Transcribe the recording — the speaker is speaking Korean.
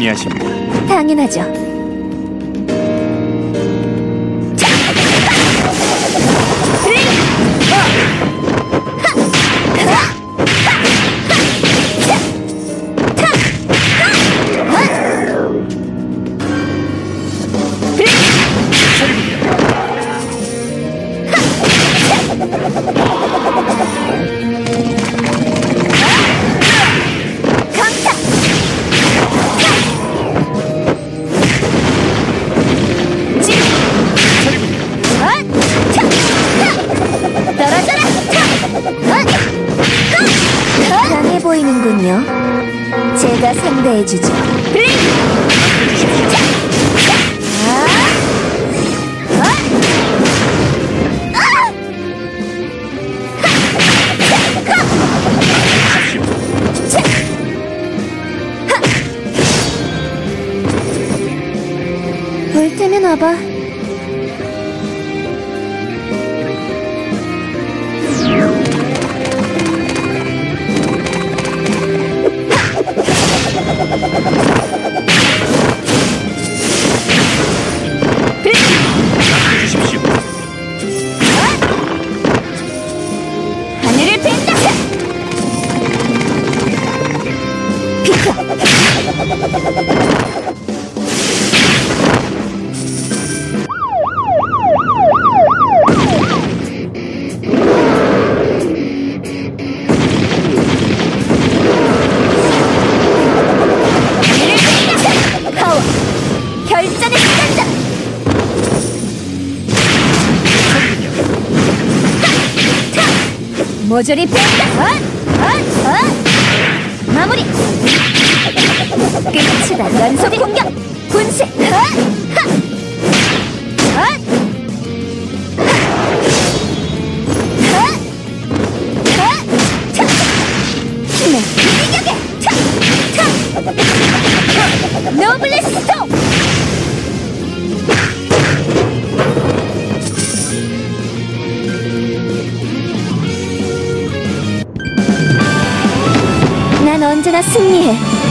승리하십니다. 당연하죠. 강해 보이는군요. 제가 상대해주죠. 볼 테면 와봐. 하늘을 벤다! 비켜! 결전의 시간이다! 모조리 뺀다! 마무리! 끝이다! 연속 공격! 분쇄! 힘의 이격에! 노블레스 스톰! 난 언제나 승리해.